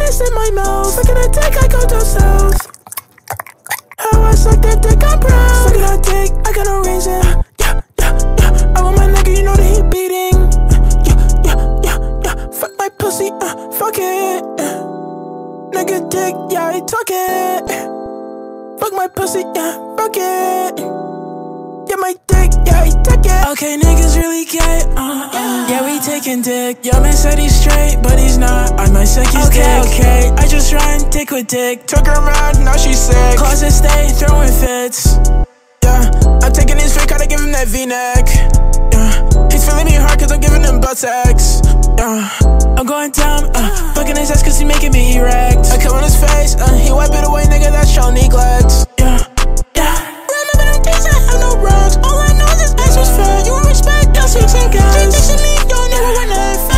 ice in my mouth. Suck a dick, I go down south. How I suck that dick, I'm proud. Suck a dick, I got no reason. I want my nigga, you know that he beating. Fuck my pussy, fuck it. Nigga dick, yeah, he talk it. Fuck my pussy, yeah, fuck it. Yeah, my dick, yeah, he took it. Okay, niggas really gay, yeah, we taking dick. Yo, man said he's straight, but he's not. I might suck his dick. Okay, I just run dick with dick. Took her around, now she's sick. Closet stay, throwing fits. Yeah, I'm taking his fake, gotta give him that V-neck. Yeah, he's feeling me hard cause I'm giving him butt sex. Yeah, I'm going down, fucking his ass cause he making me erect. I come on his face, he wipe it away, nigga, that's child neglect. Yeah, remember them days I have no wrongs. All I know is this ass was fat. You want respect, y'all see 10 guys. They dissing me, y'all know when I